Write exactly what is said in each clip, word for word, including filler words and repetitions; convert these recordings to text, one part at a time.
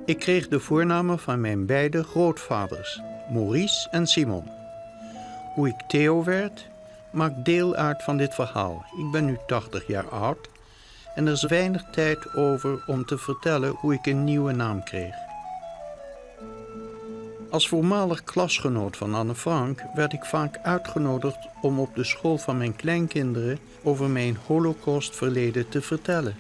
Ik kreeg de voornamen van mijn beide grootvaders, Maurice en Simon. Hoe ik Theo werd, maakt deel uit van dit verhaal. Ik ben nu tachtig jaar oud en er is weinig tijd over om te vertellen hoe ik een nieuwe naam kreeg. Als voormalig klasgenoot van Anne Frank werd ik vaak uitgenodigd om op de school van mijn kleinkinderen over mijn Holocaustverleden te vertellen.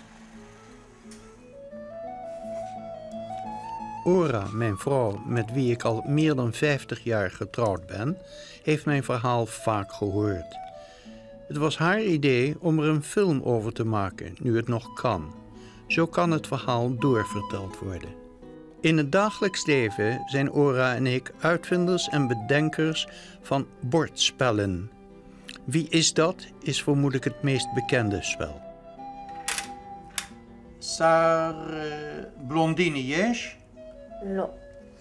Ora, mijn vrouw, met wie ik al meer dan vijftig jaar getrouwd ben, heeft mijn verhaal vaak gehoord. Het was haar idee om er een film over te maken, nu het nog kan. Zo kan het verhaal doorverteld worden. In het dagelijks leven zijn Ora en ik uitvinders en bedenkers van bordspellen. Wie is dat, is vermoedelijk het meest bekende spel. Sar blondine יש? לא.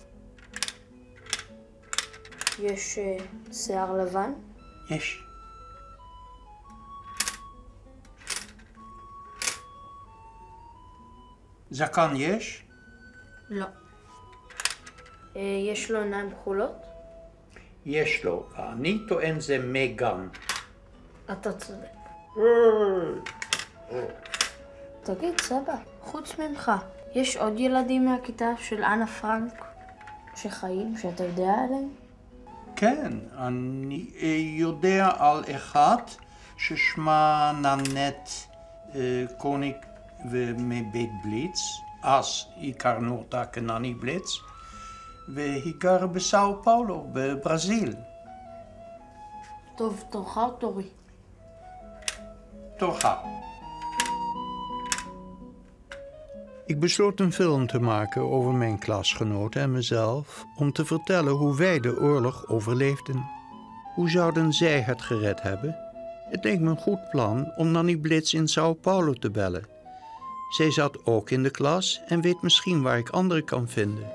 יש שיער לבן? יש. זקן יש? לא. יש לו עיניים כחולות? יש לו. אני טוען זה מגן. אתה צודק. תגיד, סבא, חוץ ממך, יש עוד ילדים מהכיתה של אנה פרנק שחיים, שאתה יודע עליהם? כן, אני יודע על אחד ששמה ננט קוניק ומבית בליץ. אז הכרנו אותה כנני בליץ, והיא גרה בסאו פאולו, בברזיל. טוב, תורך או תורי? תורך. Ik besloot een film te maken over mijn klasgenoten en mezelf om te vertellen hoe wij de oorlog overleefden. Hoe zouden zij het gered hebben? Het leek me een goed plan om Nanny Blitz in Sao Paulo te bellen. Zij zat ook in de klas en weet misschien waar ik anderen kan vinden.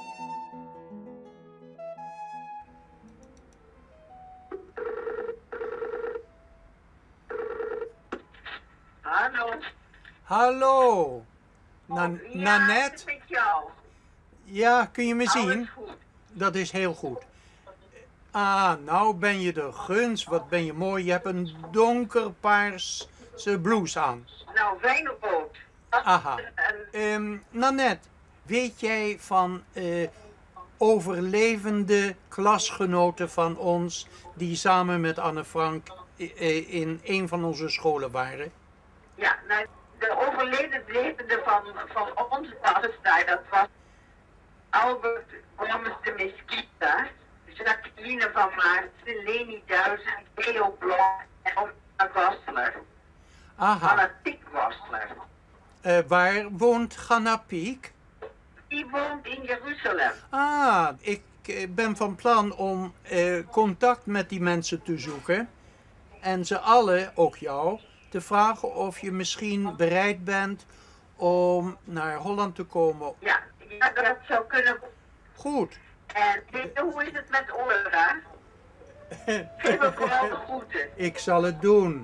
Hallo. Hallo. Na ja, Nanette? met jou. Ja, kun je me zien? Alles goed. Dat is heel goed. Ah, nou ben je er guns. Wat ben je mooi. Je hebt een donkerpaarse blouse aan. Nou, wijnrood. Aha. Um, Nanette, weet jij van uh, overlevende klasgenoten van ons die samen met Anne Frank uh, in een van onze scholen waren? Ja, nou, de overleden levende van, van onze klas, dat was Albert Gomes de Mesquita, Jacqueline van Maarten, Leni Duizend, Theo Blok en Anna Wassler. Aha. Fanatiek Wassler. Uh, waar woont Ganna Piek? Die woont in Jeruzalem. Ah, ik uh, ben van plan om uh, contact met die mensen te zoeken. En ze allen, ook jou, te vragen of je misschien bereid bent om naar Holland te komen. Ja, ja, dat zou kunnen. Goed. En weet je, hoe is het met Ora? Geef me vooral de groeten. Ik zal het doen.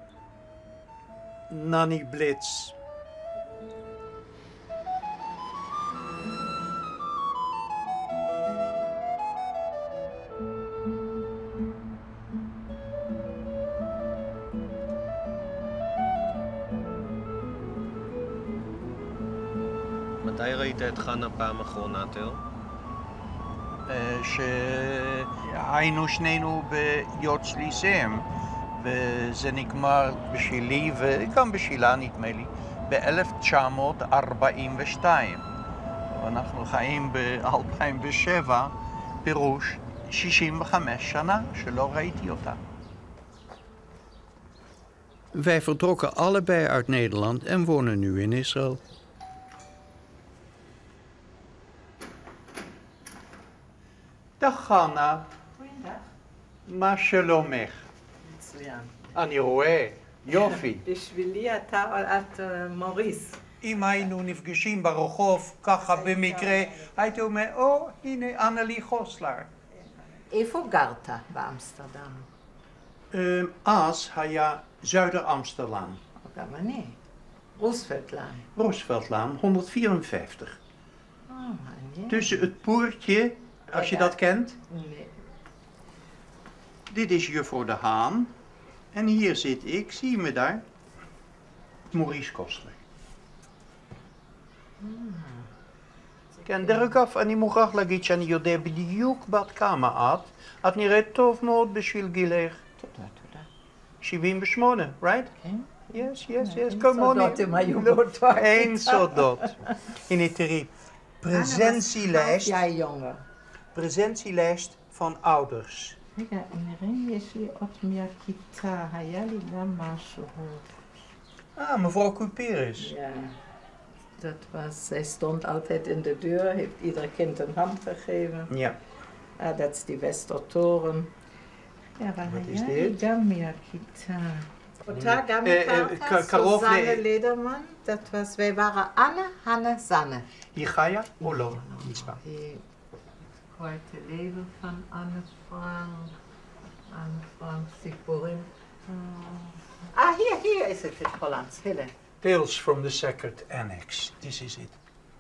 Nanny Blitz. מתי ראית את חנה פעם אחרונה, תאו? שהיינו שנינו ביוץ ליסם, וזה נגמר בשלי וגם בשלה נדמה לי ב-אלף תשע מאות ארבעים ושתיים. ואנחנו חיים ב-אלפיים ושבע, פירוש שישים וחמש שנה שלא ראיתי אותה. Wij vertrokken allebei uit Nederland en wonen nu in Israël. dag חנה. goeiedag. מה שלומך? מצוין. אני רואה, יופי. בשבילי אתה או את מוריס. אם היינו נפגשים ברחוב ככה במקרה, הייתי אומר, או, הנה אנלי חוסלר. איפה גרת באמסטרדם? אז היה זוידר אמסטרלן. גם אני. רוזוולטלן. Rooseveltlaan, honderdvierenvijftig. Oh, מעניין. Tussen het poortje, als je dat kent. Nee. Dit is juffrouw De Haan. En hier zit ik, zie je me daar? Maurice Kostler. כן, דרך אגב, אני מוכרח להגיד שאני יודע בדיוק בת כמה את. את נראית טוב מאוד בשביל גילך. תודה, תודה. שבעים ושמונה, right? כן? Yes, yes, yes. אין Come on. סודות אם היו באותו עת. אין סודות. הנה תראי. Presentielijst. Ja, jongen. Presentielijst van ouders. רגע, נראה, יש לי עוד מהכיתה, היה לי גם משהו. Ah, mevrouw Couperus. Ja, dat was, zij stond altijd in de deur, heeft ieder kind een hand gegeven. Ja. Ah, dat is die Westertoren. Ja, waar Wat is היה dit? לי גם מהכיתה. אותה גם אה, אה, הכרת, ק- קרוב ל- סוזנה לידרמן, dat was, wij waren Anne, Hanne, Sanne. Hier ga je? Oh, lo. Iets van. Die heute leven van Anne Frank. Anne Frank, Siporim. Ah, hier, hier is het, het Hollands. Hille. Tales from the Sacred Annex. This is it.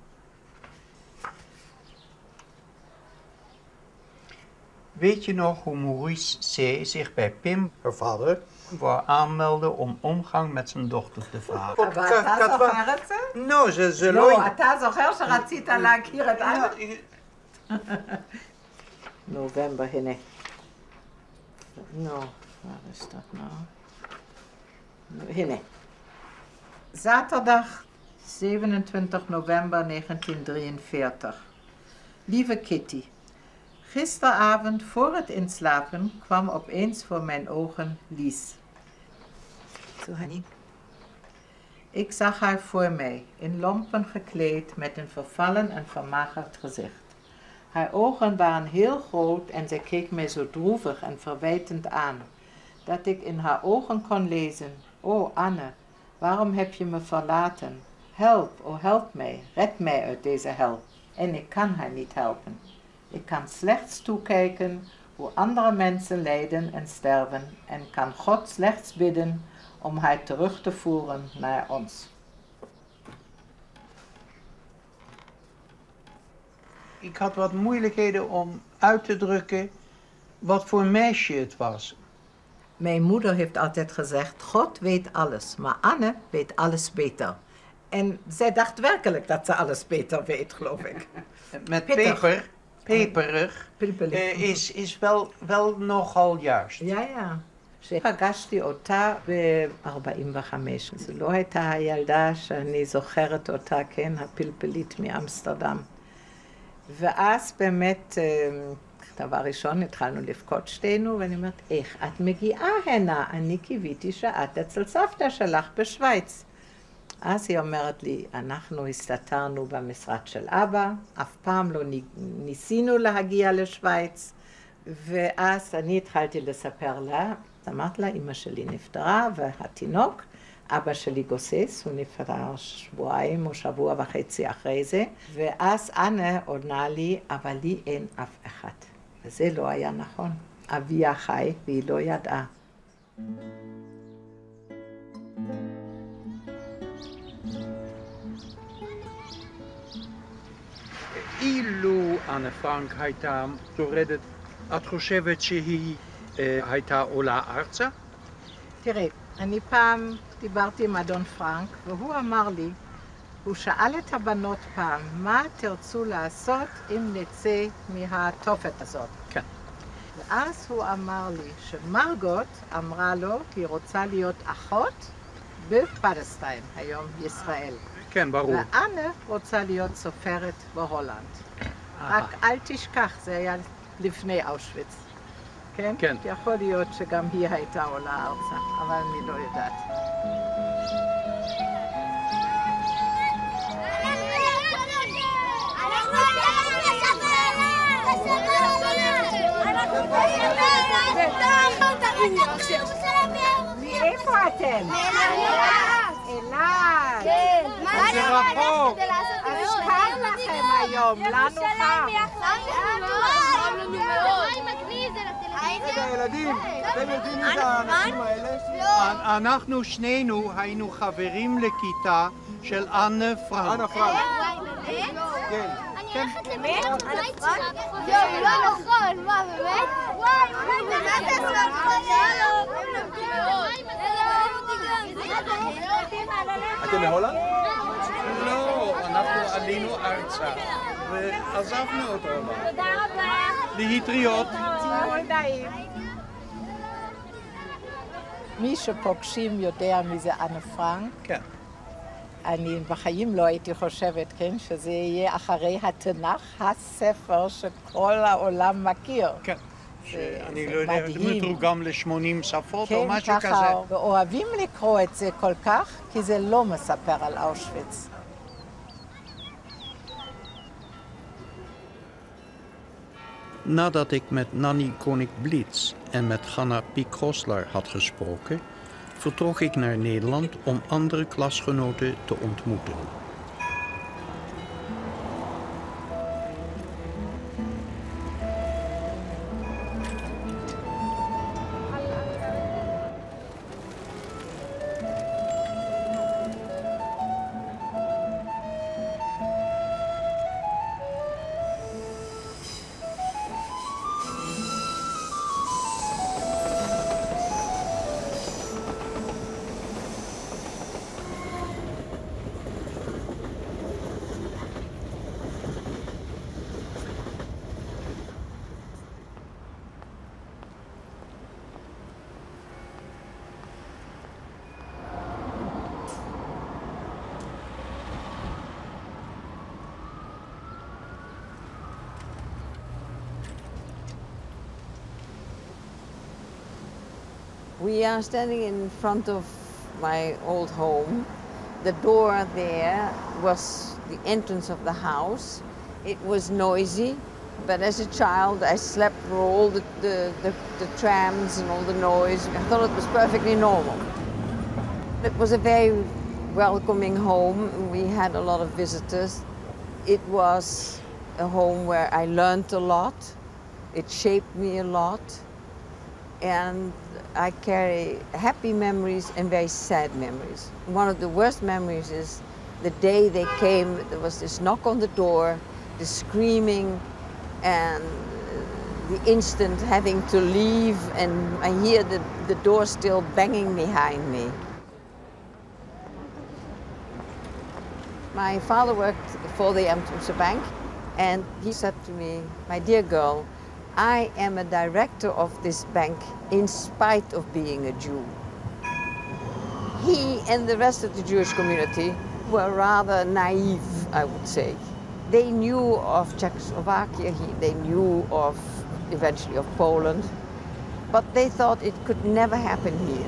Weet je nog hoe Maurice C. zich bij Pim, haar vader, wou aanmelden om omgang met zijn dochter te vragen? אבל אתה זוכר את זה? No, ze, ze לא, אתה זוכר שרצית להכיר את אנה? נובמבר, הנה. נו, waar is dat nou? Hine. Zaterdag zevenentwintig november negentienhonderddrieënveertig. Lieve Kitty, gisteravond voor het inslapen kwam opeens voor mijn ogen Lies. Zo, honey. Ik zag haar voor mij, in lompen gekleed, met een vervallen en vermagerd gezicht. Haar ogen waren heel groot en zij keek mij zo droevig en verwijtend aan, dat ik in haar ogen kon lezen: O Anne, waarom heb je me verlaten? Help, o help mij, red mij uit deze hel. En ik kan haar niet helpen. Ik kan slechts toekijken hoe andere mensen lijden en sterven en kan God slechts bidden om haar terug te voeren naar ons. Ik had wat moeilijkheden om uit te drukken wat voor meisje het was. Mijn moeder heeft altijd gezegd, God weet alles, maar Anne weet alles beter. En zij dacht werkelijk dat ze alles beter weet, geloof ik. Met Pittig. peper, peperig, פלפלים. eh, is, is wel, wel nogal juist. Ja, ja. שפגשתי אותה ב-ארבעים וחמש. זו לא הייתה הילדה שאני זוכרת אותה, כן, הפלפלית מאמסטרדם. ואז באמת, דבר ראשון, התחלנו לבכות שתינו, ואני אומרת, איך את מגיעה הנה? אני קיוויתי שאת אצל סבתא שלך בשוויץ. אז היא אומרת לי, אנחנו הסתתרנו במשרד של אבא, אף פעם לא ניסינו להגיע לשוויץ, ואז אני התחלתי לספר לה, אמרת לה, אמא שלי נפטרה, והתינוק, אבא שלי גוסס, הוא נפטר שבועיים או שבוע וחצי אחרי זה, ואז אנה עונה לי, אבל לי אין אף אחד. וזה לא היה נכון. אביה חי והיא לא ידעה. אילו אנה פרנק הייתה שורדת, את חושבת שהיא אה, הייתה עולה ארצה? תראה, אני פעם דיברתי עם אדון פרנק, והוא אמר לי, הוא שאל את הבנות פעם, מה תרצו לעשות אם נצא מהתופת הזאת? כן. ואז הוא אמר לי שמרגוט אמרה לו, היא רוצה להיות אחות בפלסטין, היום ישראל. כן, ברור. ואנה רוצה להיות סופרת בהולנד. רק אל תשכח, זה היה לפני אושוויץ. כן? כן. יכול להיות שגם היא הייתה עולה ארצה, אבל אני לא יודעת. מאיפה אתם? אילת. כן. זה רחוק. אז קר לכם היום, לנו חם. רגע, ילדים, אתם יודעים מי זה האנשים האלה? אנחנו שנינו היינו חברים לכיתה של אנה פרנק. אנה פרנק. כן. כן. באמת? אנה פרנק? יואו, לא נכון, מה באמת? וואי, אולי מה זה הסרט? אתם מהולנד? לא, אנחנו עלינו ארצה ועזבנו אותו. תודה רבה. להתראות. מי שפוגשים יודע מי זה אנה פרנק. כן. אני בחיים לא הייתי חושבת, כן, שזה יהיה אחרי התנ"ך, הספר שכל העולם מכיר. כן. זה, אני זה לא יודע, זה מדהים. מתורגם לשמונים שפות או כן, משהו כזה. ככה, ואוהבים לקרוא את זה כל כך, כי זה לא מספר על אושוויץ. Nadat ik met Nanny Koning-Blitz en met Ganna Piek-Goslar had gesproken, vertrok ik naar Nederland om andere klasgenoten te ontmoeten. We are standing in front of my old home. The door there was the entrance of the house. It was noisy, but as a child I slept through all the, the, the, the trams and all the noise. I thought it was perfectly normal. It was a very welcoming home. We had a lot of visitors. It was a home where I learned a lot. It shaped me a lot. And I carry happy memories and very sad memories. One of the worst memories is the day they came, there was this knock on the door, the screaming, and the instant having to leave, and I hear the, the door still banging behind me. My father worked for the Amsterdamse Bank, and he said to me, "My dear girl, I am a director of this bank in spite of being a Jew." He and the rest of the Jewish community were rather naive, I would say. They knew of Czechoslovakia, he- they knew of, eventually of Poland, but they thought it could never happen here.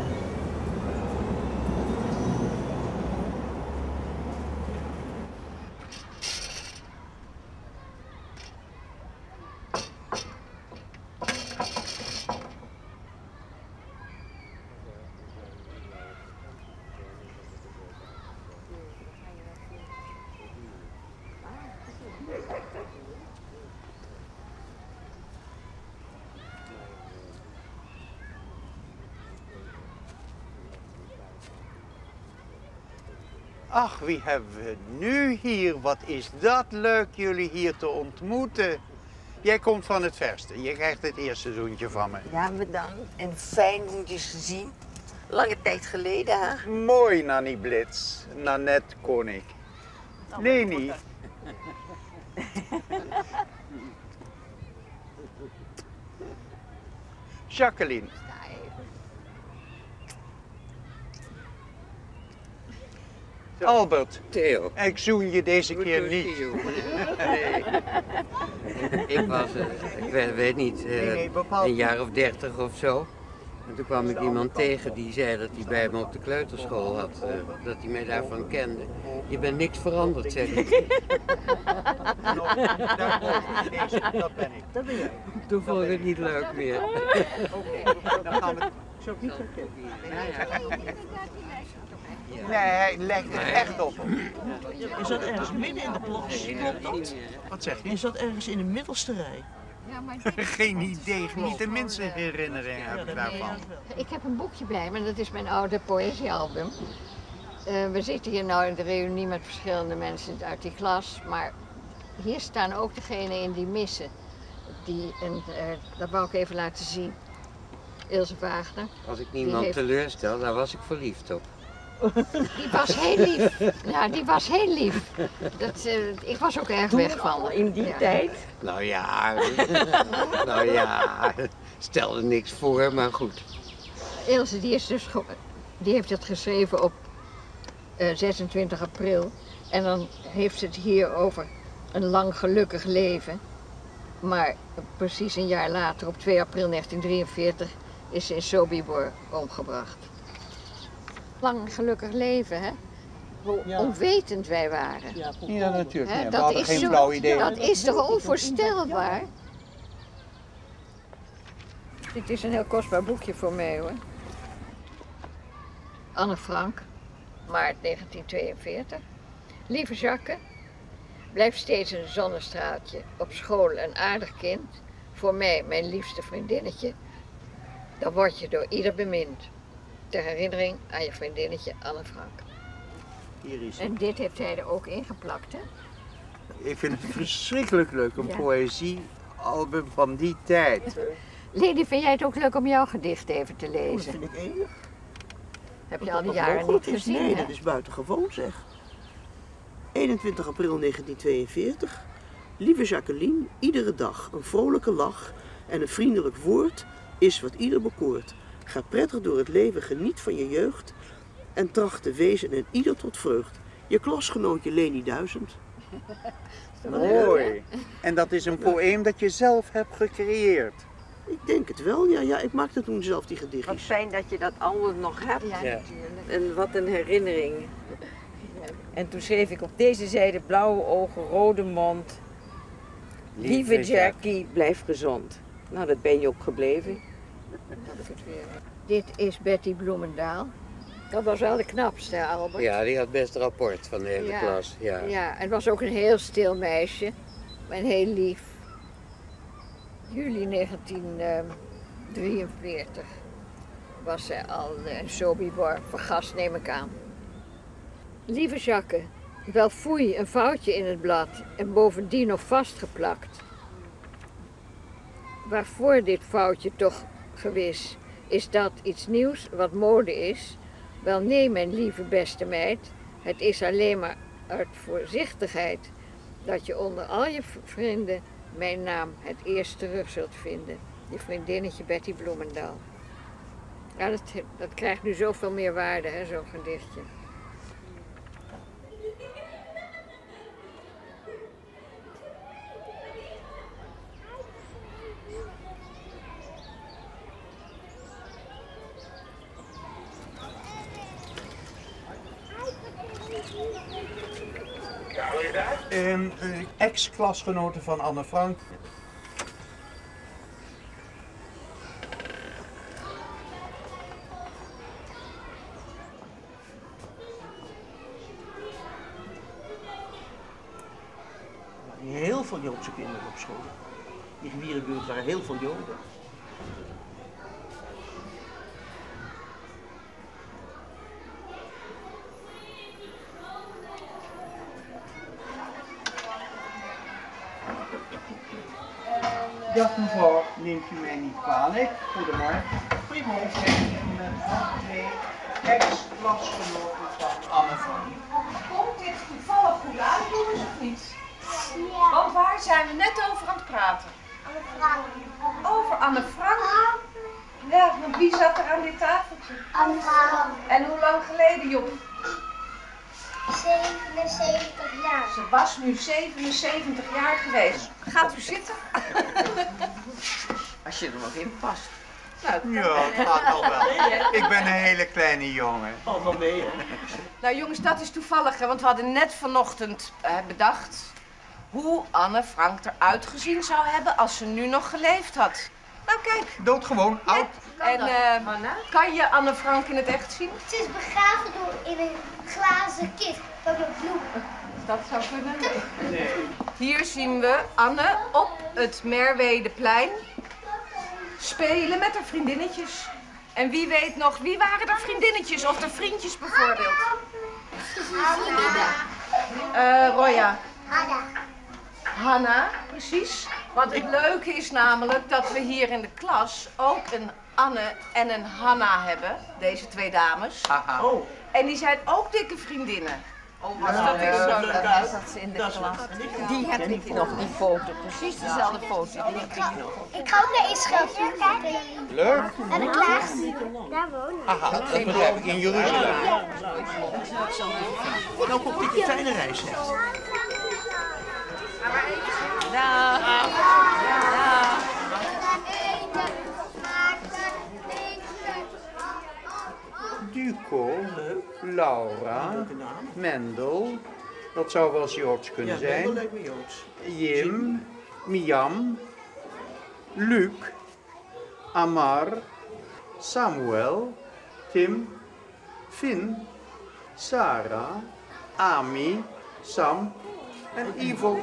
Ach, wie hebben we nu hier? Wat is dat leuk jullie hier te ontmoeten. Jij komt van het verste. Je krijgt het eerste zoentje van me. Ja, bedankt. En fijn om je te zien. Lange tijd geleden, hè? Mooi, Nanny Blitz. Nanette Koning. Leni. Jacqueline. Albert. Theo. Ik zoen je deze keer Goed, niet. Theo. Nee. Ik was, uh, ik weet, weet niet, uh, Nee, nee, bepaald een jaar of dertig of zo. En toen kwam ik iemand tegen die zei dat hij bij me op de kleuterschool had, uh, dat hij mij daarvan kende. Je bent niks veranderd, zeg ik. Daarboven, deze, dat ben ik. Dat ben jij. Toen vond ik het niet leuk meer. Oké, dan gaan we... Zo niet Nee, hij legt het echt op. Is dat ergens midden in de plas? Klopt dat? Wat zeg je? Is dat ergens in de middelste rij? Geen idee, niet de minste herinnering heb ik daarvan. Ik heb een boekje bij me, dat is mijn oude poëziealbum. Uh, we zitten hier nou in de reunie met verschillende mensen uit die klas, maar hier staan ook degenen in die missen. Die, en, uh, dat wou ik even laten zien. Ilse Wagner. Als ik niemand heeft... teleurstel, daar was ik verliefd op. Die was heel lief. Ja, die was heel lief. Dat, uh, ik was ook erg weggevallen. In die ja. tijd? Nou ja, nou ja, stelde niks voor, maar goed. Ilse die is dus, die heeft het geschreven op uh, zesentwintig april. En dan heeft ze het hier over een lang gelukkig leven. Maar precies een jaar later, op twee april negentien drieënveertig, is ze in Sobibor omgebracht. Lang gelukkig leven, hè? Hoe ja. onwetend wij waren. Ja, ja natuurlijk. Hè? Nee, dat we hadden is geen zo, flauw idee. Dat is toch onvoorstelbaar? Dit is een heel kostbaar boekje voor mij, hoor. Anne Frank, maart negentien tweeënveertig. Lieve Jacques, blijf steeds een zonnestraaltje, op school een aardig kind, voor mij mijn liefste vriendinnetje, dan word je door ieder bemind. Ter herinnering aan je vriendinnetje Anne Frank. Hier is het. En dit heeft hij er ook ingeplakt, hè? Ik vind het verschrikkelijk leuk, een ja. poëziealbum van die tijd. Lady, vind jij het ook leuk om jouw gedicht even te lezen? Dat vind ik enig. Heb je al die jaren niet gezien, Nee, hè? dat is buitengewoon, zeg. eenentwintig april negentien tweeënveertig. Lieve Jacqueline, iedere dag een vrolijke lach en een vriendelijk woord is wat ieder bekoort. Ga prettig door het leven, geniet van je jeugd en tracht te wezen en ieder tot vreugd. Je klasgenootje Leni Duizend. Mooi. En dat is een poëem dat je zelf hebt gecreëerd. Ik denk het wel, ja. ja ik maakte toen zelf die gedichtjes. Wat fijn dat je dat album nog hebt. Ja, ja. natuurlijk. En wat een herinnering. En toen schreef ik op deze zijde blauwe ogen, rode mond. Lieve, Lieve Jackie, blijf gezond. Nou, dat ben je ook gebleven. Dit is Betty Bloemendaal. Dat was wel de knapste, hè, Albert? Ja, die had best rapport van de hele ja, klas. Ja. ja, en het was ook een heel stil meisje. En heel lief. Juli negentien drieënveertig was zij al in Sobibor vergast, neem ik aan. Lieve Jacques, wel foei, een foutje in het blad en bovendien nog vastgeplakt. Waarvoor dit foutje toch gewis? Is dat iets nieuws wat mode is? Wel nee, mijn lieve beste meid, het is alleen maar uit voorzichtigheid dat je onder al je vrienden mijn naam het eerst terug zult vinden. Je vriendinnetje Betty Bloemendaal. Ja, dat, dat krijgt nu zoveel meer waarde, hè, zo'n gedichtje. Een uh, ex-klasgenote van Anne Frank. Heel veel Joodse kinderen op school. In de Rivierenbuurt waren heel veel Joden. Dag mevrouw, neemt u mij niet kwalijk. Goedemorgen. Goedemorgen. Ik ben met twee ex-klasgenoten van Anne Frank. Komt dit toevallig goed uit, jongens, of niet? Ja. Want waar zijn we net over aan het praten? Anne Frank. Over Anne Frank? Ja, want wie zat er aan dit tafeltje? Anne Frank. En hoe lang geleden, joh? zevenenzeventig jaar. Ze was nu zevenenzeventig jaar geweest. Gaat u zitten? Als je er nog in past. Nou, ja, het gaat nog wel. Ik ben een hele kleine jongen. Oh, wel mee, hè? Nou jongens, dat is toevallig, hè, want we hadden net vanochtend uh, bedacht hoe Anne Frank eruit gezien zou hebben als ze nu nog geleefd had. Nou kijk. Doodgewoon, oud. En uh, kan je Anne Frank in het echt zien? Ze is begraven door in een glazen kist met bloemen. Dat zou kunnen. Nee. Hier zien we Anne op het Merwedeplein spelen met haar vriendinnetjes. En wie weet nog, wie waren er vriendinnetjes of de vriendjes bijvoorbeeld? Ada. Uh, Roya. Ada. Hanna, precies. Want het leuke is namelijk dat we hier in de klas ook een Anne en een Hanna hebben. Deze twee dames. Aha. Oh. En die zijn ook dikke vriendinnen. Oh, dus dat is zo leuk. Dat zat ze in de klas. Die heb ik nog, die foto. Precies dezelfde foto. Die heb ik nog. Ik ga ook naar Israël kijken. Leuk. En de Klaas. Daar wonen. Aha, dat begrijp ik. In Jeruzalem. Nou komt dit een fijne reis. Hè. Dag. Dag. Duco, Laura, Mendel, dat zou wel eens Joods kunnen Ja, zijn. Mendel lijkt me Joods. Jim, Miam, Luc, Amar, Samuel, Tim, Finn, Sarah, Ami, Sam en Ivo.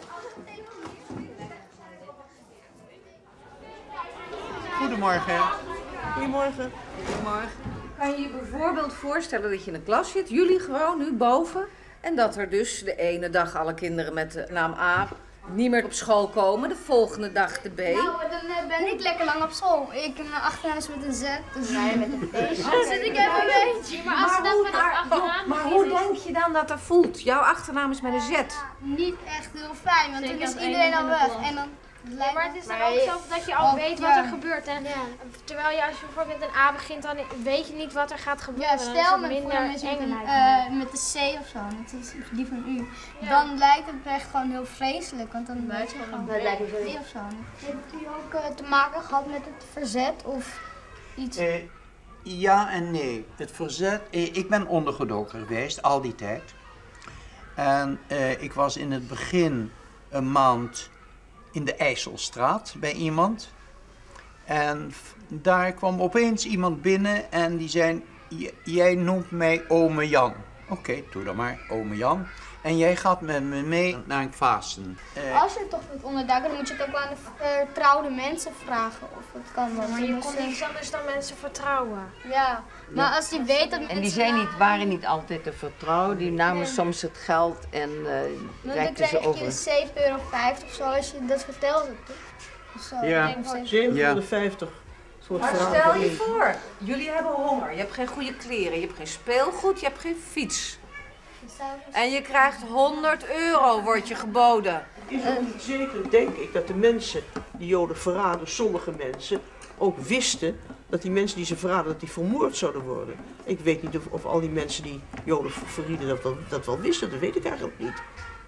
Goedemorgen. Goedemorgen. Goedemorgen. Kan je je bijvoorbeeld voorstellen dat je in een klas zit, jullie gewoon nu boven, en dat er dus de ene dag alle kinderen met de naam A niet meer op school komen, de volgende dag de B? Nou, dan uh, ben ik lekker lang op school. Ik mijn achternaam is met een Z, dus jij met een P. Dan zit ik even een beetje. Maar, als maar, hoe, met maar, achternaam maar hoe denk je dan dat dat voelt? Jouw achternaam is met een Z. Niet echt heel fijn, want dan is iedereen al weg. En dan Ja, maar het is dan ook zo dat je al weet wat er gebeurt. En terwijl je als je bijvoorbeeld met een A begint, dan weet je niet wat er gaat gebeuren. Ja, stel me voor met, een, uh, met de C of zo, dat is die van u. Ja. Dan lijkt het echt gewoon heel vreselijk, want dan weet je gewoon dat lijkt me of zo. Heeft u ook uh, te maken gehad met het verzet of iets? Uh, ja en nee. Het verzet, uh, ik ben ondergedoken geweest al die tijd. En uh, ik was in het begin een maand in de IJsselstraat bij iemand. En daar kwam opeens iemand binnen en die zei, jij noemt mij ome Jan. Oké, okay, doe dan maar, ome Jan. En jij gaat met me mee naar een Vaassen. Uh, Als je het toch wilt onderduiken, dan moet je het ook aan de vertrouwde mensen vragen of het kan. Maar je kon niks anders dan mensen vertrouwen. Ja, maar als die weet dat En die zijn niet, waren niet altijd te vertrouwen, die namen nee. soms het geld en uh, reikten ze over. Dan krijg je zeven euro vijftig of zo als je dat vertelde, toch? Zo, ja, zevenhonderdvijftig. Ja. Maar stel je voor, jullie hebben honger, je hebt geen goede kleren, je hebt geen speelgoed, je hebt geen fiets. En je krijgt honderd euro, wordt je geboden. Is het niet zeker, denk ik, dat de mensen die Joden verraden, sommige mensen, ook wisten dat die mensen die ze verraden, dat die vermoord zouden worden. Ik weet niet of, of al die mensen die Joden verrieden dat wel, dat wel wisten, dat weet ik eigenlijk niet.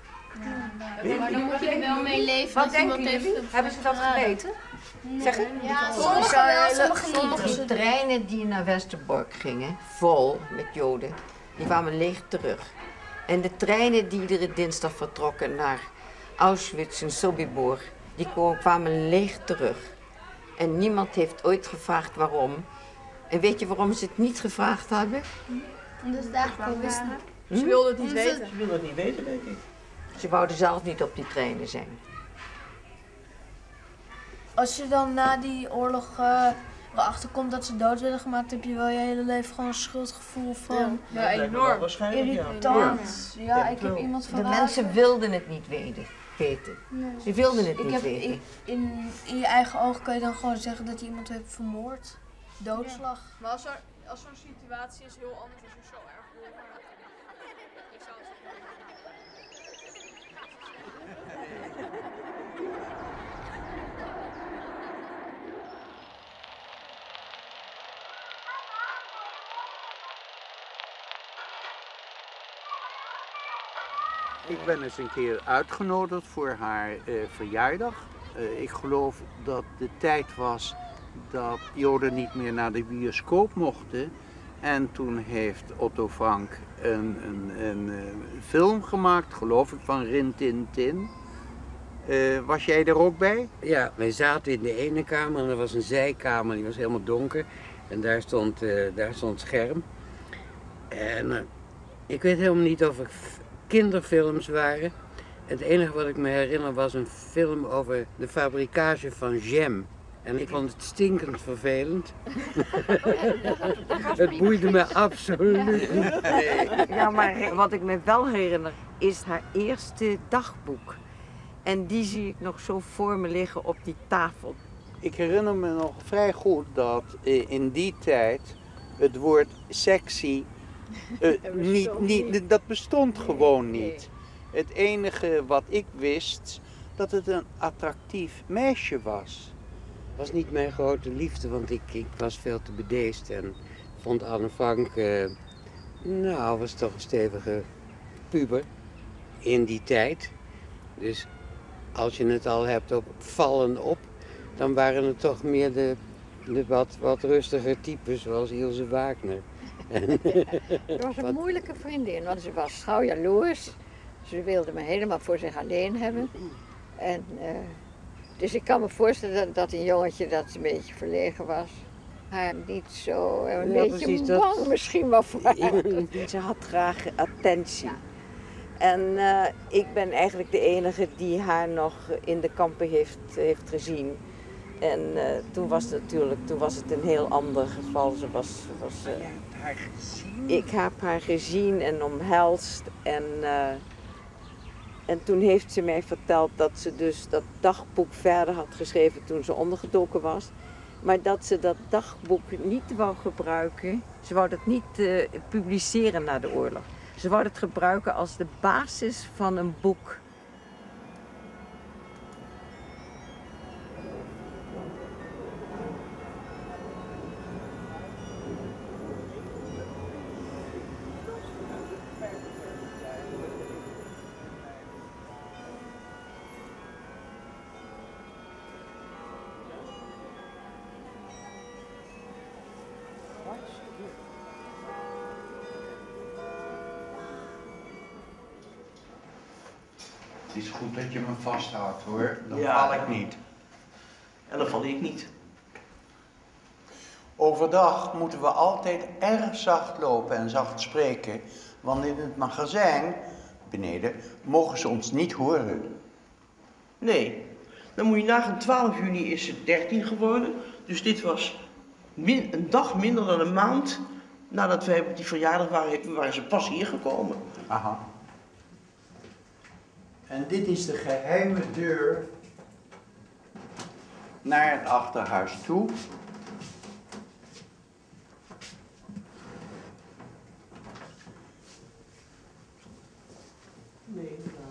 Ja, maar dan moet je er wel mee leven. Wat denken jullie? Hebben ze dat geweten? Nee. Zeg het? Ja, sommige wel, sommige niet. Die treinen die naar Westerbork gingen, vol met Joden, die kwamen leeg terug. En de treinen die iedere dinsdag vertrokken naar Auschwitz en Sobibor, die kwamen leeg terug. En niemand heeft ooit gevraagd waarom. En weet je waarom ze het niet gevraagd hadden? Omdat ze het eigenlijk al wisten. Hm? Ze wilden het niet weten. Ze wilden het niet weten, denk ik. Ze wouden zelf niet op die treinen zijn. Als je dan na die oorlog uh, erachter komt dat ze dood werden gemaakt, heb je wel je hele leven gewoon een schuldgevoel van... Ja, ja enorm. Irritant. Ja, ja, ik heb iemand verraden. De mensen wilden het niet weten. weten. Nee. Ze wilden het ik niet heb, weten. Ik, in, in je eigen ogen kun je dan gewoon zeggen dat je iemand heeft vermoord. Doodslag. Ja. Maar als, er, als zo'n situatie is heel anders als je zo erg wil. Ik zou het Ik ben eens een keer uitgenodigd voor haar uh, verjaardag. Uh, ik geloof dat de tijd was dat Joden niet meer naar de bioscoop mochten. En toen heeft Otto Frank een, een, een, een film gemaakt, geloof ik, van Rin Tin Tin. Uh, was jij er ook bij? Ja, wij zaten in de ene kamer en er was een zijkamer, die was helemaal donker. En daar stond, uh, daar stond scherm. En uh, ik weet helemaal niet of ik kinderfilms waren. Het enige wat ik me herinner was een film over de fabrikage van jam. En ik vond het stinkend vervelend. Het boeide me absoluut niet. Ja, maar wat ik me wel herinner is haar eerste dagboek. En die zie ik nog zo voor me liggen op die tafel. Ik herinner me nog vrij goed dat in die tijd het woord sexy, uh, niet, niet, dat bestond gewoon niet. Het enige wat ik wist, dat het een attractief meisje was. Het was niet mijn grote liefde, want ik, ik was veel te bedeesd en vond Anne Frank, uh, nou, was toch een stevige puber in die tijd. Dus als je het al hebt op vallen op, dan waren het toch meer de, de wat, wat rustiger types, zoals Ilse Wagner. Het was een moeilijke vriendin, want ze was gauw jaloers. Ze wilde me helemaal voor zich alleen hebben. En, uh, dus ik kan me voorstellen dat, dat een jongetje dat een beetje verlegen was. Haar niet zo, een ja, beetje precies, bang dat... misschien wel voor haar. Ze had graag attentie. Ja. En uh, ik ben eigenlijk de enige die haar nog in de kampen heeft, heeft gezien. En uh, toen was het natuurlijk, toen was het een heel ander geval. Ze was, was, uh, Jij hebt haar gezien? Ik heb haar gezien en omhelst. En, uh, en toen heeft ze mij verteld dat ze dus dat dagboek verder had geschreven toen ze ondergedoken was. Maar dat ze dat dagboek niet wou gebruiken. Ze wou dat niet uh, publiceren na de oorlog. Ze wou het gebruiken als de basis van een boek. Het is goed dat je me vasthoudt hoor, dan ja. val ik niet. En dan val ik niet. Overdag moeten we altijd erg zacht lopen en zacht spreken, want in het magazijn, beneden, mogen ze ons niet horen. Nee, dan moet je nagaan, twaalf juni is het dertien geworden, dus dit was min, een dag minder dan een maand nadat wij op die verjaardag waren, waren ze pas hier gekomen. Aha. En dit is de geheime deur naar het achterhuis toe. Nee, inderdaad.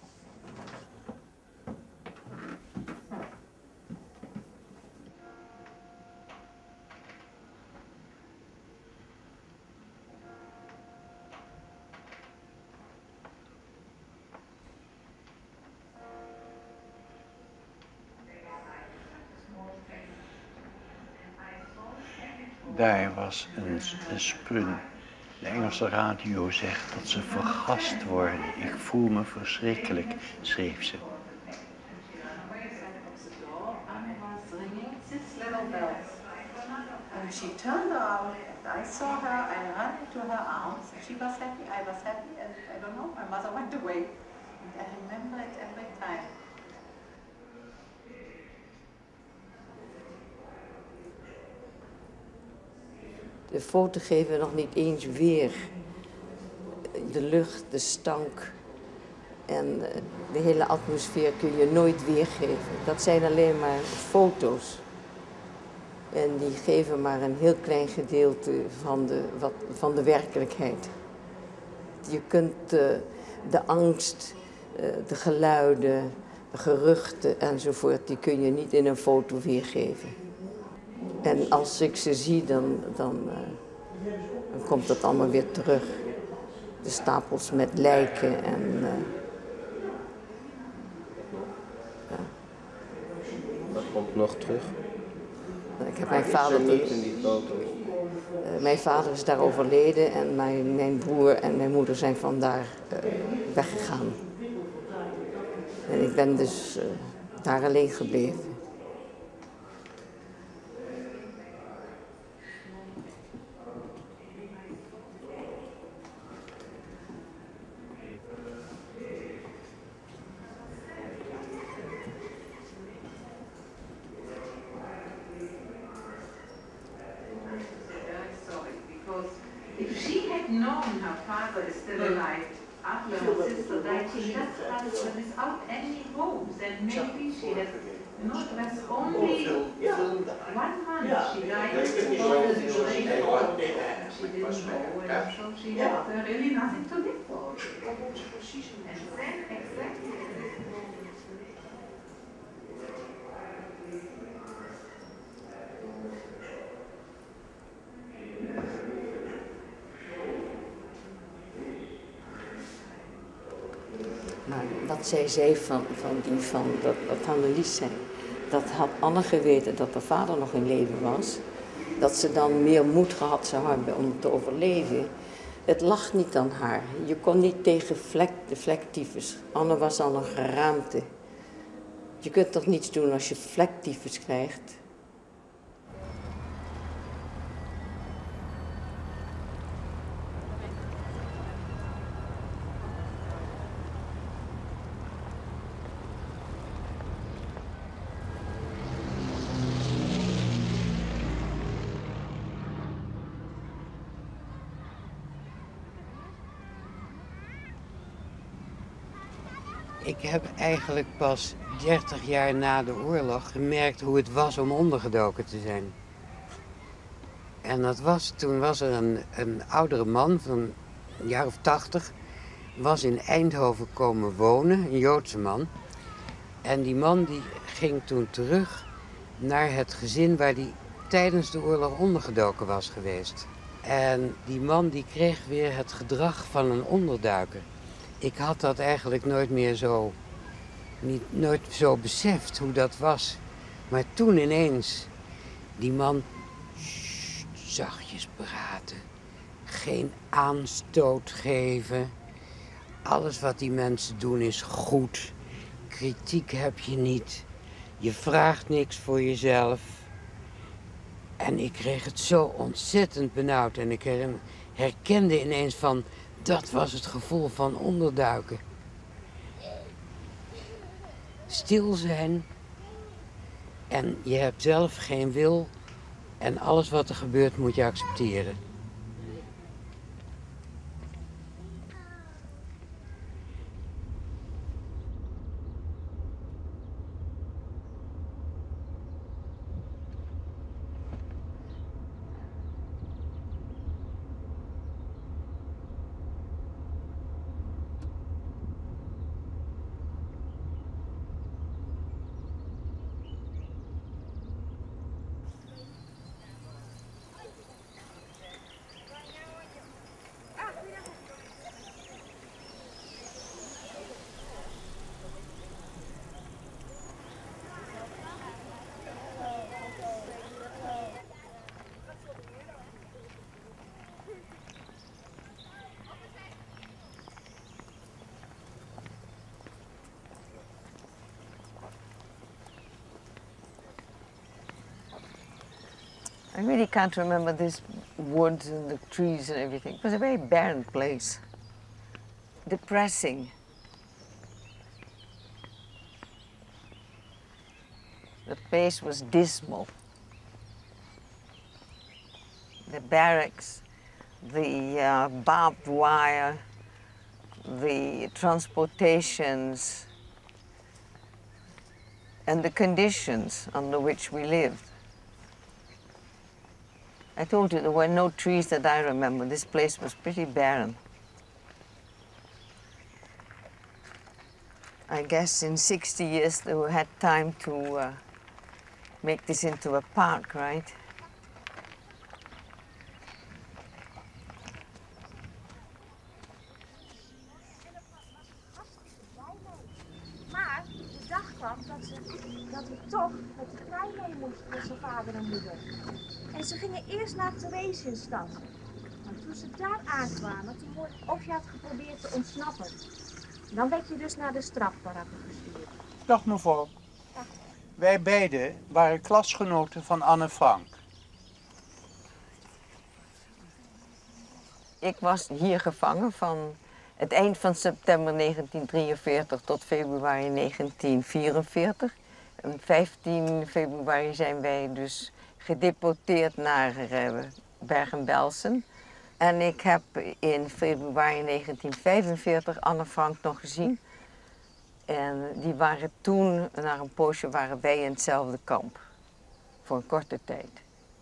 Daar was een, een sprung. De Engelse radio zegt dat ze vergast worden. Ik voel me verschrikkelijk, schreef ze. And she turned around and I saw her, I ran into her arms. She was happy, I was happy, and I don't know, my mother went away. And I remember it every time. De foto geven we nog niet eens weer. De lucht, de stank en de hele atmosfeer kun je nooit weergeven. Dat zijn alleen maar foto's. En die geven maar een heel klein gedeelte van de, wat, van de werkelijkheid. Je kunt uh, de angst, uh, de geluiden, de geruchten enzovoort, die kun je niet in een foto weergeven. En als ik ze zie, dan, dan, uh, dan komt dat allemaal weer terug. De stapels met lijken en... Uh, ja. Wat komt nog terug? Ik heb mijn vader... Niet in die foto. Uh, mijn vader is daar overleden en mijn, mijn broer en mijn moeder zijn vandaar uh, weggegaan. En ik ben dus uh, daar alleen gebleven. If she had known her father is still alive, After her sister died, she just started without any homes, and maybe she had not was only one month she died before the duration. She didn't know, and so she had really nothing to live for. And then exactly. Maar wat zij zei van, van die van, dat, dat Annelies zei, dat had Anne geweten dat haar vader nog in leven was. Dat ze dan meer moed gehad zou hebben om te overleven. Het lag niet aan haar. Je kon niet tegen vlek, de vlektyfus. Anne was al een geraamte. Je kunt toch niets doen als je vlektyfus krijgt? Ik heb eigenlijk pas dertig jaar na de oorlog gemerkt hoe het was om ondergedoken te zijn. En dat was, toen was er een, een oudere man van een jaar of tachtig, was in Eindhoven komen wonen, een Joodse man. En die man die ging toen terug naar het gezin waar hij tijdens de oorlog ondergedoken was geweest. En die man die kreeg weer het gedrag van een onderduiker. Ik had dat eigenlijk nooit meer zo, niet, nooit zo beseft hoe dat was. Maar toen ineens, die man, sst, zachtjes praten, geen aanstoot geven. Alles wat die mensen doen is goed. Kritiek heb je niet. Je vraagt niks voor jezelf. En ik kreeg het zo ontzettend benauwd en ik herkende ineens van, dat was het gevoel van onderduiken. Stil zijn en je hebt zelf geen wil en alles wat er gebeurt moet je accepteren. I really can't remember this woods and the trees and everything. It was a very barren place. Depressing. The place was dismal. The barracks, the uh, barbed wire, the transportations, and the conditions under which we lived. I told you there were no trees that I remember. This place was pretty barren. I guess in sixty years they had time to uh, make this into a park, right? Maar de dag kwam dat ze, dat we toch met de trein mee moesten met zijn vader en moeder. En ze gingen eerst naar Theresienstadt. Maar toen ze daar aankwamen, toen hoorde of je had geprobeerd te ontsnappen. Dan werd je dus naar de strafbarakken gestuurd. Dag mevrouw. Dag. Wij beiden waren klasgenoten van Anne Frank. Ik was hier gevangen van het eind van september negentien drieënveertig tot februari negentien vierenveertig. En vijftien februari zijn wij dus gedeporteerd naar uh, Bergen-Belsen. En ik heb in februari negentien vijfenveertig Anne Frank nog gezien. En die waren toen, na een poosje, waren wij in hetzelfde kamp. Voor een korte tijd.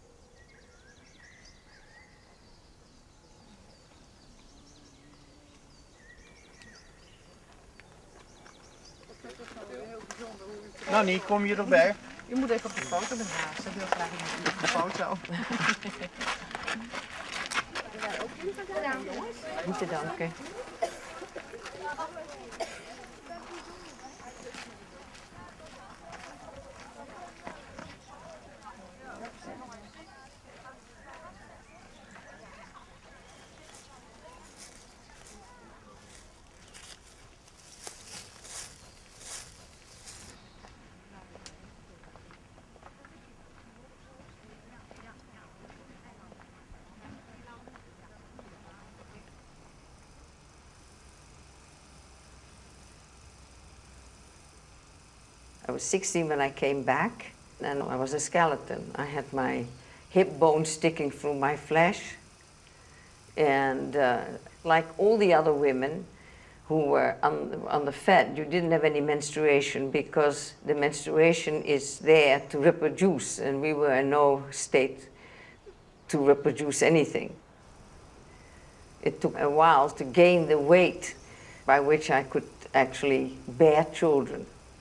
Nanny, kom je erbij? Je moet even op de foto met haar. Ze wil graag op de foto. Niet te danken. I was sixteen when I came back, and I was a skeleton. I had my hip bone sticking through my flesh. And uh, like all the other women who were un underfed, you didn't have any menstruation because the menstruation is there to reproduce, and we were in no state to reproduce anything. It took a while to gain the weight by which I could actually bear children.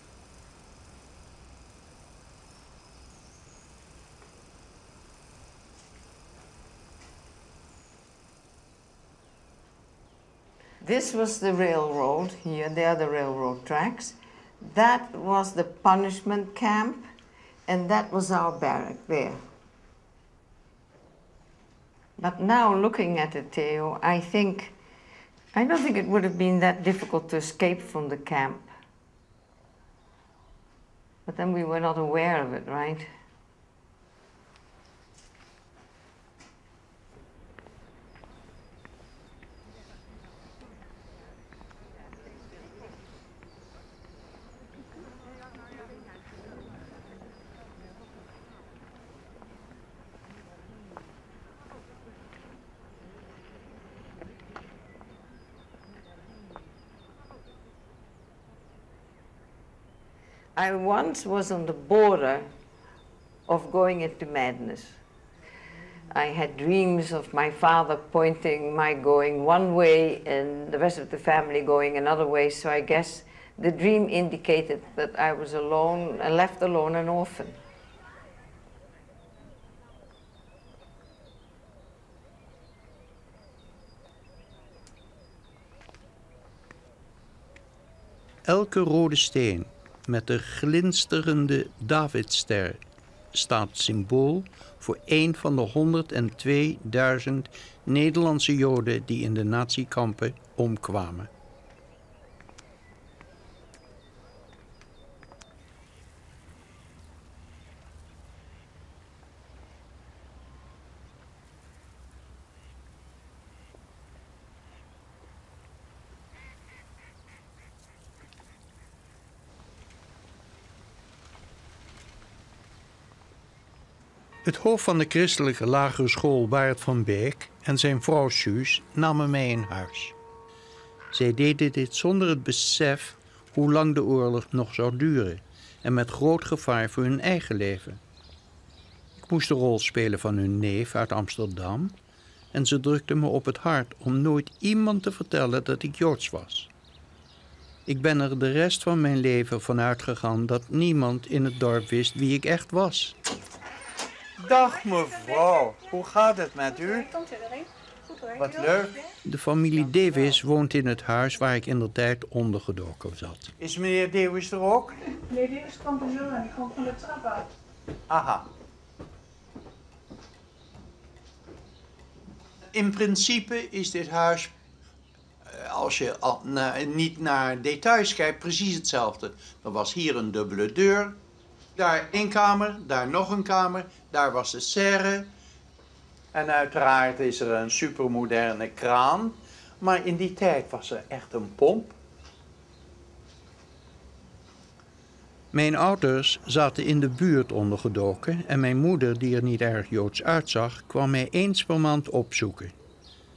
This was the railroad here, there are the railroad tracks. That was the punishment camp, and that was our barrack there. But now looking at it, Theo, I think, I don't think it would have been that difficult to escape from the camp. But then we were not aware of it, right? I once was on the border of going into madness. I had dreams of my father pointing my going one way and the rest of the family going another way, so I guess the dream indicated that I was alone, uh, left alone, an orphan. Elke rode steen met de glinsterende Davidster staat symbool voor een van de honderdtweeduizend Nederlandse Joden die in de natiekampen omkwamen. Het hoofd van de christelijke lagere school Baert van Beek en zijn vrouw Suus namen mij in huis. Zij deden dit zonder het besef hoe lang de oorlog nog zou duren en met groot gevaar voor hun eigen leven. Ik moest de rol spelen van hun neef uit Amsterdam en ze drukten me op het hart om nooit iemand te vertellen dat ik Joods was. Ik ben er de rest van mijn leven van uitgegaan dat niemand in het dorp wist wie ik echt was. Dag mevrouw, hoe gaat het met u? Komt u erin? Goed hoor. Wat leuk. De familie Davis woont in het huis waar ik indertijd ondergedoken zat. Is meneer Davis er ook? Meneer Davis komt er zo aan, die komt van de trap uit. Aha. In principe is dit huis, als je al na, niet naar details kijkt, precies hetzelfde. Er was hier een dubbele deur. Daar één kamer, daar nog een kamer, daar was de serre. En uiteraard is er een supermoderne kraan. Maar in die tijd was er echt een pomp. Mijn ouders zaten in de buurt ondergedoken en mijn moeder, die er niet erg Joods uitzag, kwam mij eens per maand opzoeken.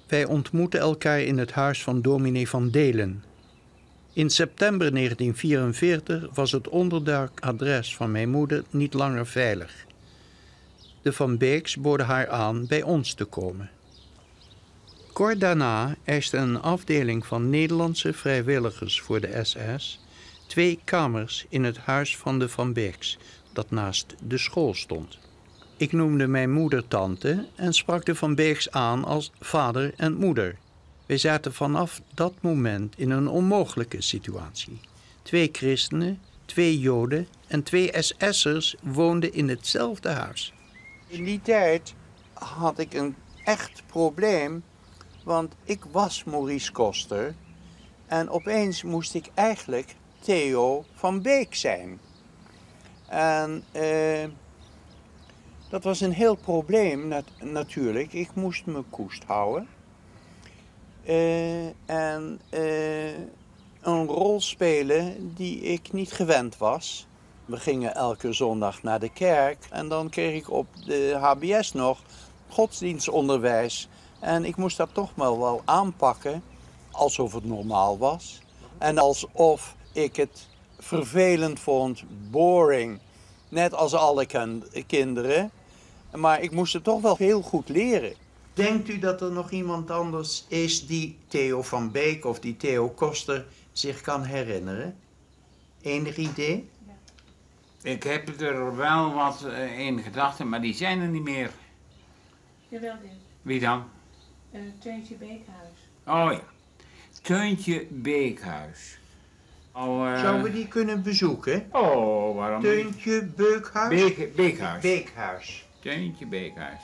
Wij ontmoetten elkaar in het huis van dominee Van Delen. In september negentien vierenveertig was het onderduikadres van mijn moeder niet langer veilig. De Van Beeks boden haar aan bij ons te komen. Kort daarna eiste een afdeling van Nederlandse vrijwilligers voor de S S twee kamers in het huis van de Van Beeks, dat naast de school stond. Ik noemde mijn moeder tante en sprak de Van Beeks aan als vader en moeder. Wij zaten vanaf dat moment in een onmogelijke situatie. Twee christenen, twee joden en twee S S'ers woonden in hetzelfde huis. In die tijd had ik een echt probleem, want ik was Maurice Koster en opeens moest ik eigenlijk Theo van Beek zijn. En uh, dat was een heel probleem nat natuurlijk. Ik moest me koest houden. Uh, en uh, een rol spelen die ik niet gewend was. We gingen elke zondag naar de kerk en dan kreeg ik op de H B S nog godsdienstonderwijs. En ik moest dat toch wel, wel aanpakken, alsof het normaal was. En alsof ik het vervelend vond, boring, net als alle kinderen. Maar ik moest het toch wel heel goed leren. Denkt u dat er nog iemand anders is die Theo van Beek of die Theo Koster zich kan herinneren? Enig idee? Ik heb er wel wat uh, in gedachten, maar die zijn er niet meer. Jawel, dit. Wie dan? Uh, Teuntje Beekhuis. Oh ja, Teuntje Beekhuis. Oh, uh... Zouden we die kunnen bezoeken? Oh, waarom niet? Teuntje Beekhuis? Beek, Beekhuis. Beekhuis. Teuntje Beekhuis.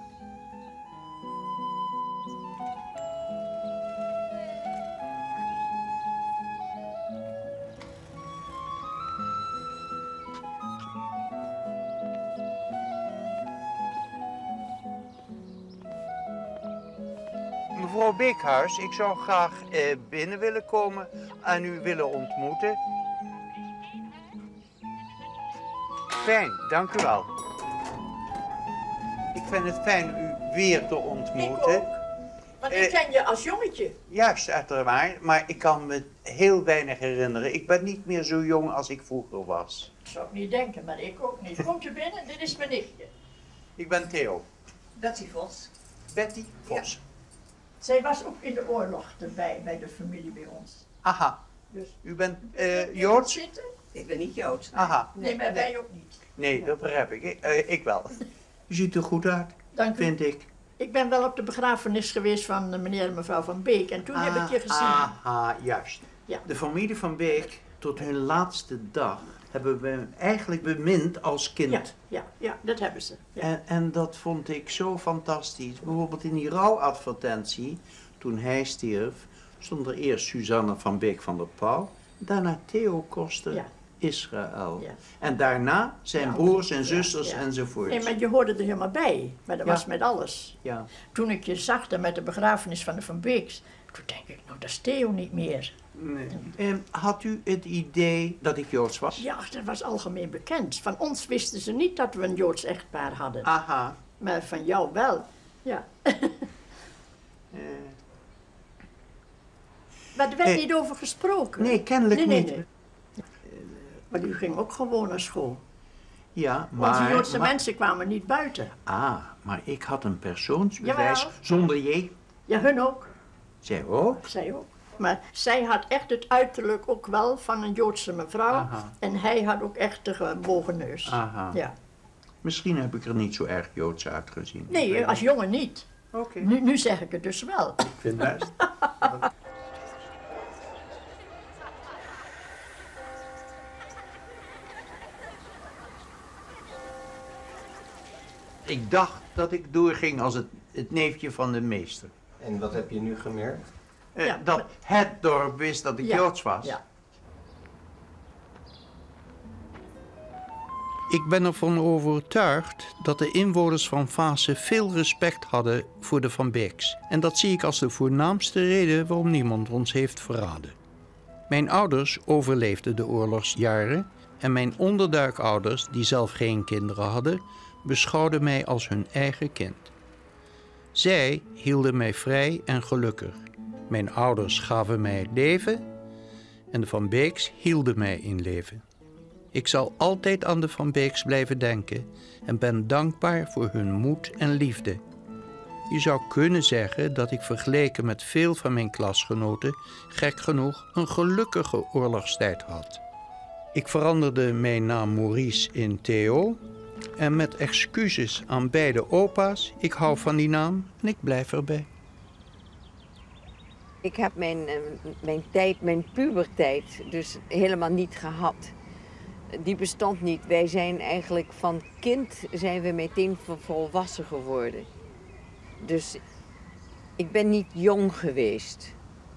Mevrouw Beekhuis, ik zou graag eh, binnen willen komen en u willen ontmoeten. Fijn, dank u wel. Ik vind het fijn u weer te ontmoeten. Ik ook, want ik ken je als jongetje. Juist, uiteraard, maar ik kan me heel weinig herinneren. Ik ben niet meer zo jong als ik vroeger was. Dat zou ik niet denken, maar ik ook niet. Komt u binnen, dit is mijn nichtje. Ik ben Theo. Betty Vos. Betty Vos. Ja. Zij was ook in de oorlog erbij, bij de familie bij ons. Aha. Dus, u bent uh, Joods? Zitten? Ik ben niet Joods. Aha. Nee, maar wij ook niet. Nee, dat begrijp ik. Ik, uh, ik wel. U ziet er goed uit, Dank u. vind ik. Ik ben wel op de begrafenis geweest van meneer en mevrouw Van Beek en toen ah, heb ik je gezien. Aha, juist. Ja. De familie Van Beek, tot hun laatste dag, hebben we hem eigenlijk bemind als kind. Ja, ja, ja dat hebben ze. Ja. En, en dat vond ik zo fantastisch. Bijvoorbeeld in die rouwadvertentie, toen hij stierf, stond er eerst Suzanne van Beek van der Pauw, daarna Theo Koster, ja. Israël. Ja. En daarna zijn ja, broers en zusters ja, ja. enzovoort. Nee, maar je hoorde er helemaal bij. Maar dat ja. was met alles. Ja. Toen ik je zag met de begrafenis van de Van Beeks, toen denk ik, nou dat is Theo niet meer. Nee. En had u het idee dat ik Joods was? Ja, dat was algemeen bekend. Van ons wisten ze niet dat we een Joods echtpaar hadden. Aha. Maar van jou wel, ja. uh. Maar er werd uh. niet over gesproken. Nee, kennelijk nee, nee, niet. Nee. Maar u ging ook gewoon naar school. Ja, maar... Onze Joodse maar... mensen kwamen niet buiten. Ah, maar ik had een persoonsbewijs Jawel. Zonder J. Ja, hun ook. Zij ook? Zij ook. Maar zij had echt het uiterlijk ook wel van een Joodse mevrouw. Aha. En hij had ook echt de gebogen neus. Aha. Ja. Misschien heb ik er niet zo erg Joods uitgezien. Nee, als jongen niet. Oké. Okay. Nu, nu zeg ik het dus wel. Ik vind best. Ik dacht dat ik doorging als het, het neefje van de meester. En wat heb je nu gemerkt? Uh, ja, dat maar... het dorp wist dat ik ja, Joods was. Ja. Ik ben ervan overtuigd dat de inwoners van Vaassen veel respect hadden voor de Van Beeks. En dat zie ik als de voornaamste reden waarom niemand ons heeft verraden. Mijn ouders overleefden de oorlogsjaren en mijn onderduikouders, die zelf geen kinderen hadden, beschouwden mij als hun eigen kind. Zij hielden mij vrij en gelukkig. Mijn ouders gaven mij het leven en de Van Beeks hielden mij in leven. Ik zal altijd aan de Van Beeks blijven denken en ben dankbaar voor hun moed en liefde. Je zou kunnen zeggen dat ik vergeleken met veel van mijn klasgenoten gek genoeg een gelukkige oorlogstijd had. Ik veranderde mijn naam Maurice in Theo en met excuses aan beide opa's, ik hou van die naam en ik blijf erbij. Ik heb mijn, mijn tijd, mijn puberteit dus helemaal niet gehad. Die bestond niet. Wij zijn eigenlijk van kind zijn we meteen volwassen geworden. Dus ik ben niet jong geweest.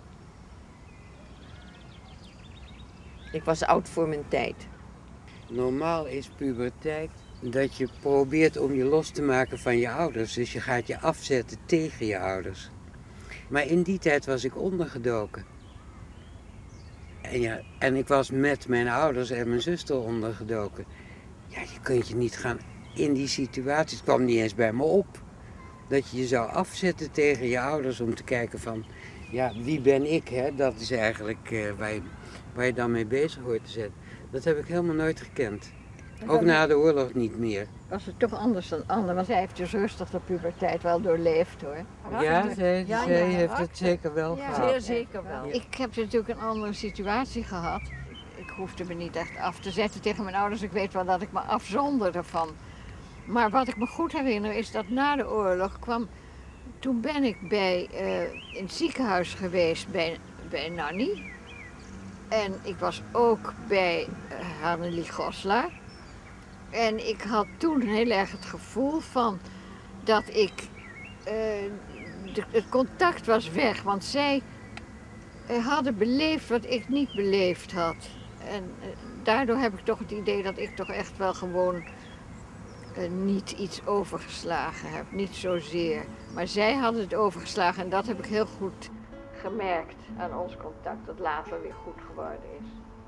Ik was oud voor mijn tijd. Normaal is puberteit dat je probeert om je los te maken van je ouders. Dus je gaat je afzetten tegen je ouders. Maar in die tijd was ik ondergedoken. En, ja, en ik was met mijn ouders en mijn zuster ondergedoken. Ja, je kunt je niet gaan in die situatie. Het kwam niet eens bij me op. Dat je je zou afzetten tegen je ouders om te kijken van... Ja, wie ben ik, hè? Dat is eigenlijk uh, waar, je, waar je dan mee bezig hoort te zijn. Dat heb ik helemaal nooit gekend. Ook na de oorlog niet meer. Was het toch anders dan Anne, want zij heeft dus rustig de puberteit wel doorleefd hoor. Ja, zij, ja, zij ja, heeft het zeker wel ja, gehad. Zeer zeker wel. Ja. Ik heb natuurlijk een andere situatie gehad. Ik hoefde me niet echt af te zetten tegen mijn ouders. Ik weet wel dat ik me afzonderde van. Maar wat ik me goed herinner is dat na de oorlog kwam... Toen ben ik bij, uh, in het ziekenhuis geweest bij, bij Nanny. En ik was ook bij uh, Hannelie Goslar. En ik had toen heel erg het gevoel van dat ik, uh, de, het contact was weg, want zij uh, hadden beleefd wat ik niet beleefd had. En uh, daardoor heb ik toch het idee dat ik toch echt wel gewoon uh, niet iets overgeslagen heb, niet zozeer. Maar zij hadden het overgeslagen en dat heb ik heel goed gemerkt aan ons contact, dat later weer goed geworden is.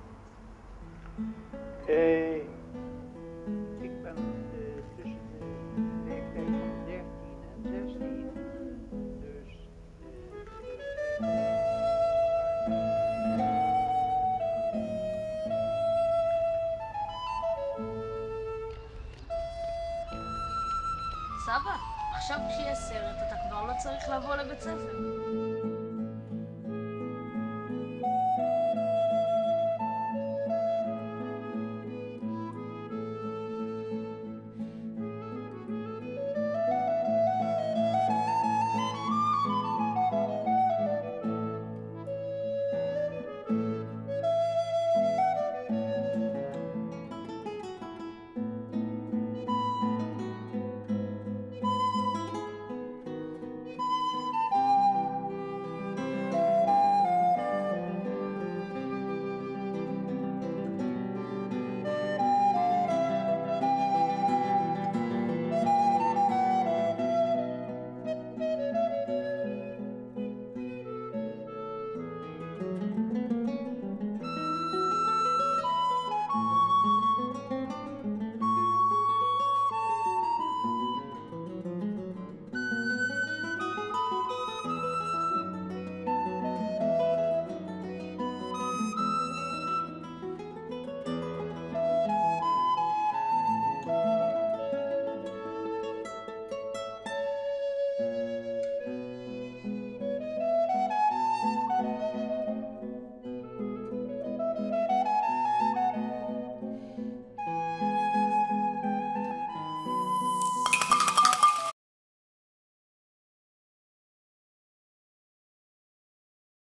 Hey. Ik ben uh, tussen de leeftijd van dertien en zestien. Dus. Uh, סבא, עכשיו כשיש סרט אתה כבר לא צריך לבוא לבית ספר.